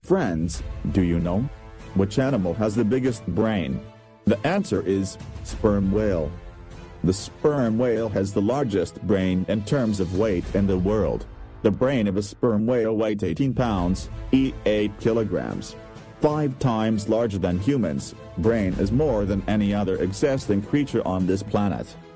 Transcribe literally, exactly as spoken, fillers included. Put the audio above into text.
Friends, do you know which animal has the biggest brain? The answer is sperm whale. The sperm whale has the largest brain in terms of weight in the world. The brain of a sperm whale weighs eighteen pounds, eight kilograms. Five times larger than humans. Brain is more than any other existing creature on this planet.